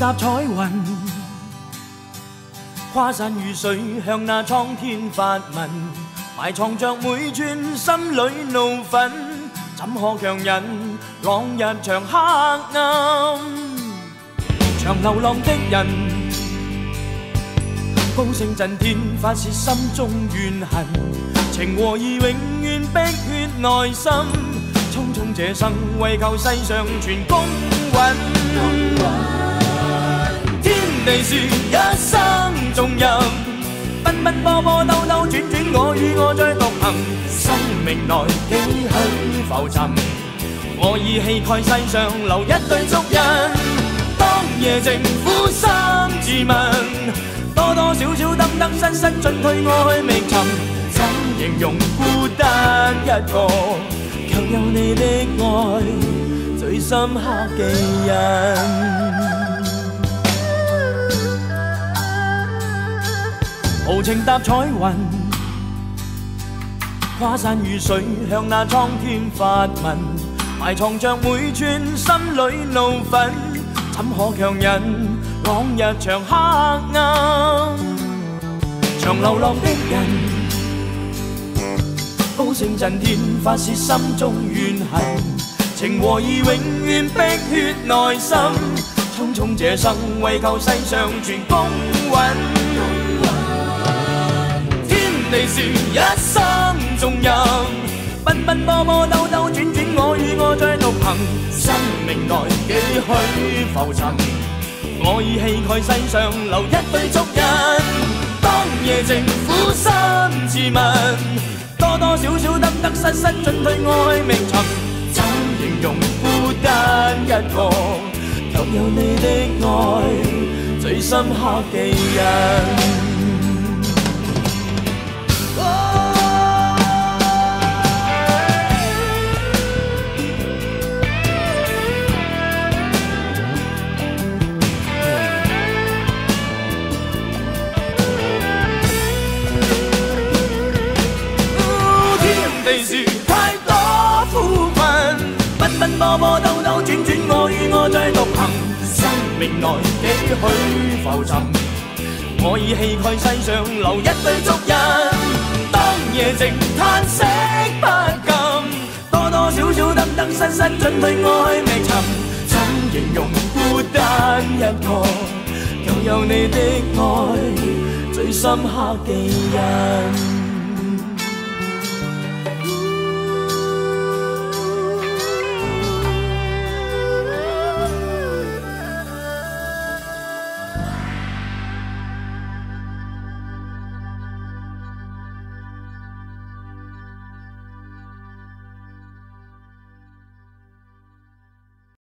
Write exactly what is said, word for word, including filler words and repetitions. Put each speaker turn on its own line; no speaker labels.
踏彩雲，跨山遇水向那蒼天發問，埋藏着每寸心裏怒憤，怎可強忍朗日長黑暗？長流浪的人，高聲震天發泄心中怨恨，情和義永遠逼血內心，匆匆這生為求世上全公允。天地是一生重任，奔奔波波兜兜轉轉，我與我在獨行，生命內幾許浮沉，我已氣概世上留一對足印。當夜靜苦心自問，多多少少得得失失進退我去覓尋，怎形容孤單一個，卻有你的愛最深刻記印。豪情踏彩雲，跨山遇水向那蒼天發問，埋藏着每寸心裏怒憤，怎可強忍朗日長黑暗？長流浪的人，高聲震天發泄心中怨恨，情和義永遠逼血內心，匆匆這生為求世上全公允。你是一生重任，奔奔波波兜兜轉轉，我與我在獨行，生命內幾許浮沉，我已氣概世上留一對足印。當夜靜苦心自問，多多少少得得失失進退我去覓尋，怎形容孤單一個，卻有你的愛最深刻記印。波波兜兜轉轉，我與我在獨行，生命內幾許浮沉，我已氣概世上留一對足印。當夜靜嘆息不禁，多多少少得得失失進退我去覓尋，怎形容孤單一個，卻有你的愛最深刻記印。